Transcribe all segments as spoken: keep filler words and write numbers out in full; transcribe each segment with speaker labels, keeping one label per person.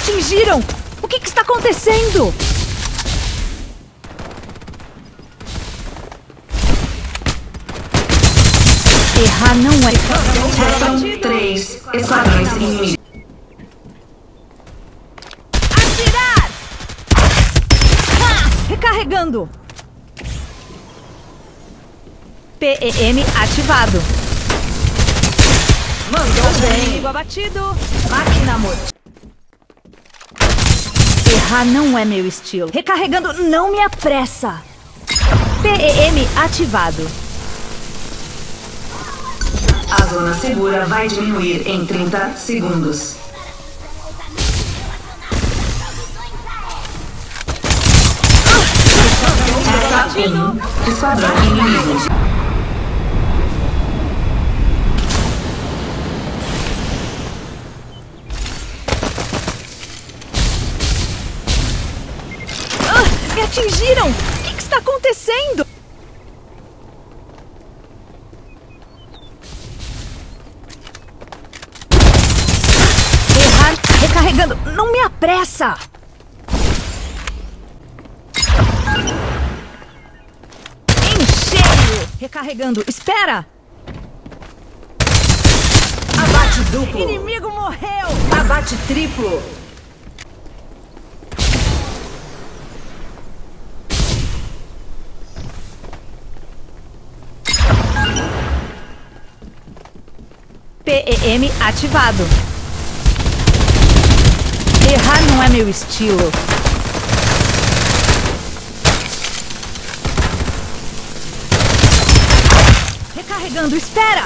Speaker 1: atingiram! O que, que está acontecendo? Errar não é...
Speaker 2: Restam três esquadrões inimigos.
Speaker 1: Atirar! Ah, recarregando! P E M ativado.
Speaker 2: Mandou bem.
Speaker 1: Inimigo abatido.
Speaker 2: Máquina morta.
Speaker 1: Errar não é meu estilo. Recarregando, não me apressa. P E M ativado.
Speaker 2: A zona segura vai diminuir em trinta segundos. Resta um esquadrão inimigo.
Speaker 1: Ah, me atingiram! O que, que está acontecendo? Recarregando, não me apressa! Em cheio! Recarregando, espera!
Speaker 2: Abate duplo.
Speaker 1: Inimigo morreu!
Speaker 2: Abate triplo.
Speaker 1: P E M ativado. Errar não é meu estilo. Recarregando, espera!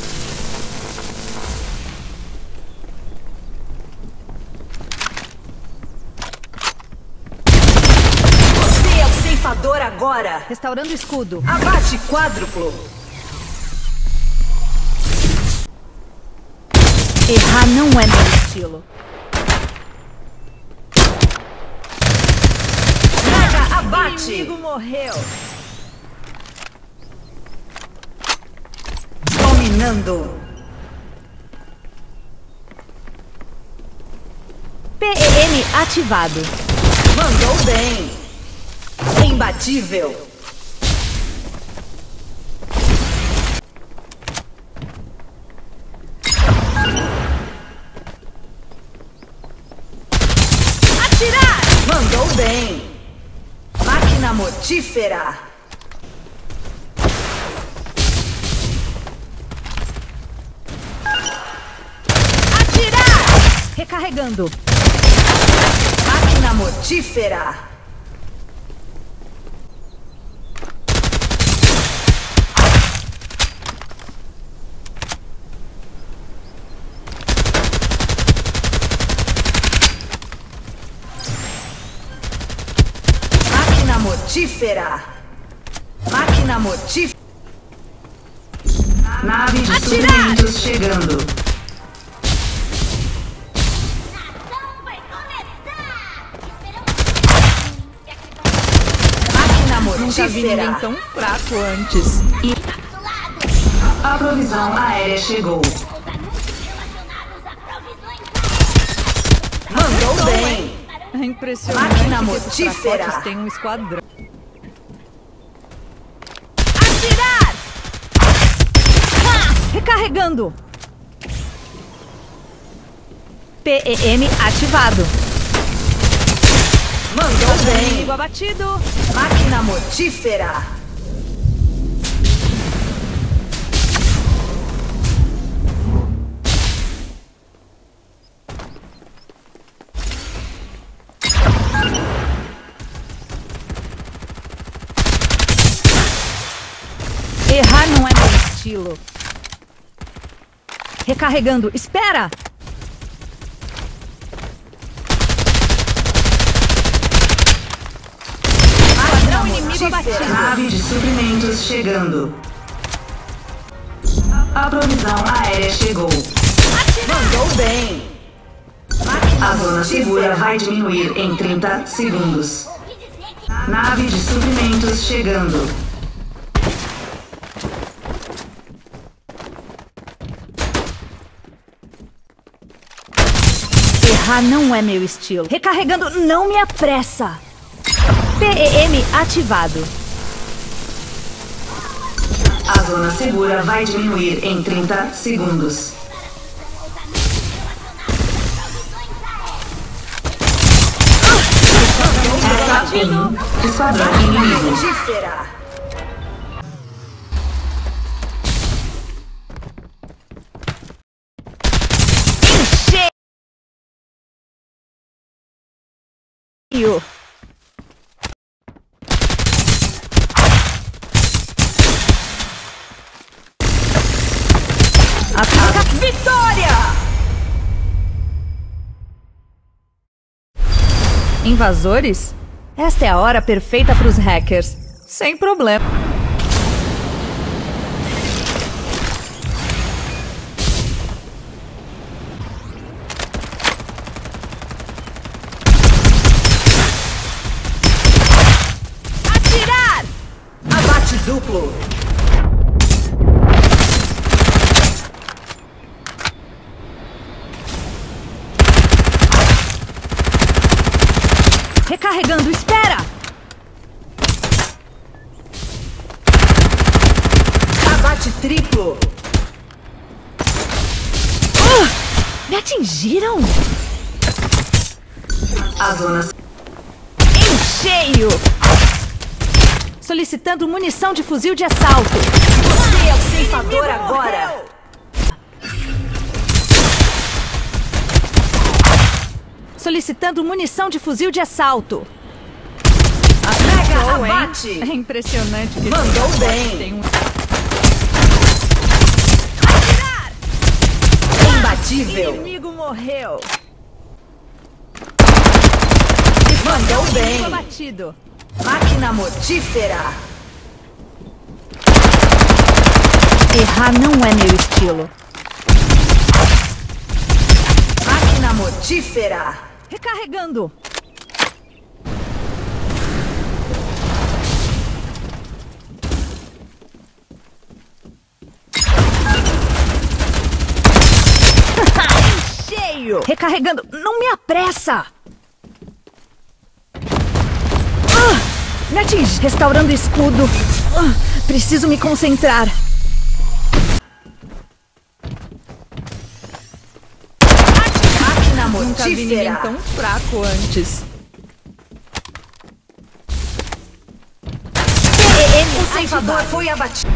Speaker 2: Você é o ceifador agora.
Speaker 1: Restaurando o escudo.
Speaker 2: Abate quádruplo.
Speaker 1: Errar não é meu estilo.
Speaker 2: Abate!
Speaker 1: Inimigo morreu!
Speaker 2: Dominando!
Speaker 1: P E M ativado.
Speaker 2: Mandou bem! Imbatível!
Speaker 1: Atirar!
Speaker 2: Mandou bem! Máquina mortífera!
Speaker 1: Atirar! Recarregando.
Speaker 2: Máquina mortífera! Máquina mortífera! Máquina mortífera! Nave de suprimentos chegando. Máquina
Speaker 1: Nunca vi ninguém
Speaker 2: mortífera!
Speaker 1: tão fraco antes.
Speaker 2: A provisão aérea chegou. Mandou bem!
Speaker 1: É impressionante
Speaker 2: Máquina
Speaker 1: que esses
Speaker 2: mortífera.
Speaker 1: fracotes têm um esquadrão. Atirar! Ah, recarregando. P E M ativado.
Speaker 2: Mandou bem!
Speaker 1: Inimigo abatido.
Speaker 2: Máquina mortífera!
Speaker 1: Errar não é meu estilo. Recarregando, espera! Padrão inimigo abatido.
Speaker 2: Nave de suprimentos chegando. A provisão aérea chegou. Mandou bem! A zona segura vai diminuir em trinta segundos. Nave de suprimentos chegando.
Speaker 1: Errar não é meu estilo. Recarregando, não me apressa. P E M ativado.
Speaker 2: A zona segura vai diminuir em trinta segundos. Resta um esquadrão inimigo.
Speaker 1: Encheio. Ataca. Vitória! Invasores? Esta é a hora perfeita para os hackers. Sem problema. Atirar! Abate duplo. Recarregando, espera! Abate triplo! Uh, me atingiram!
Speaker 2: A zona...
Speaker 1: Encheio! Solicitando munição de fuzil de assalto. Você é o ceifador agora! Solicitando munição de fuzil de assalto. Mega abate! É impressionante que
Speaker 2: mandou bem.
Speaker 1: Tem um...
Speaker 2: Imbatível.
Speaker 1: O inimigo morreu.
Speaker 2: Mandou bem.
Speaker 1: Abatido.
Speaker 2: Máquina mortífera.
Speaker 1: Errar não é meu estilo.
Speaker 2: Máquina mortífera.
Speaker 1: Recarregando. Cheio. Recarregando. Não me apressa. Ah, me atinge. Restaurando o escudo. Ah, preciso me concentrar. Nunca vi ninguém tão fraco antes. P E M,
Speaker 2: o ceifador foi abatido.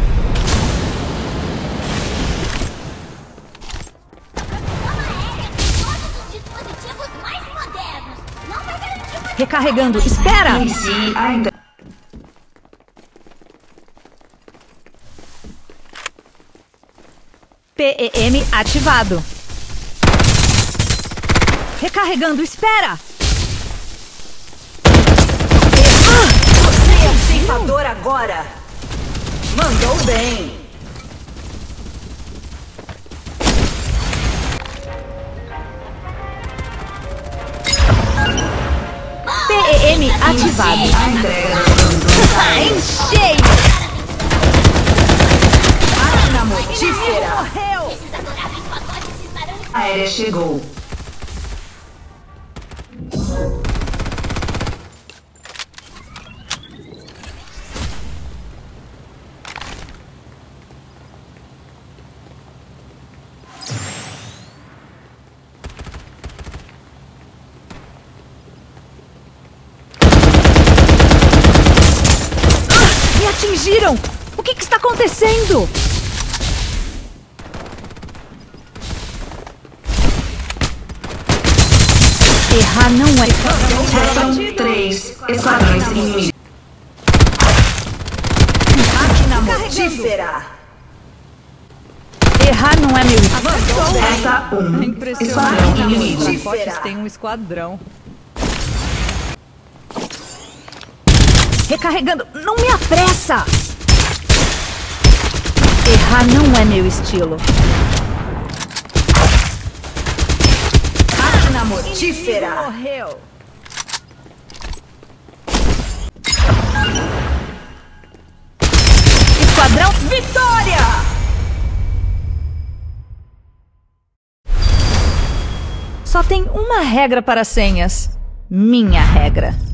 Speaker 1: Recarregando, espera!
Speaker 2: Inicie ainda.
Speaker 1: P E M ativado. Recarregando, espera!
Speaker 2: Ah, você é o ceifador agora! Mandou bem!
Speaker 1: P E M ativado.
Speaker 2: A entrega das
Speaker 1: Encheio!
Speaker 2: Máquina mortífera!
Speaker 1: Morreu!
Speaker 2: A aérea chegou.
Speaker 1: Me atingiram! O que, que está acontecendo? Errar não é...
Speaker 2: Restam três esquadrões inimigos. Máquina mortífera.
Speaker 1: Errar não é meu estilo.
Speaker 2: Resta um esquadrão inimigo.
Speaker 1: Os pacotes têm um esquadrão. Recarregando. Não me apressa! Errar não é meu estilo.
Speaker 2: Máquina mortífera.
Speaker 1: Morreu. Esquadrão Vitória! Só tem uma regra para senhas. Minha regra.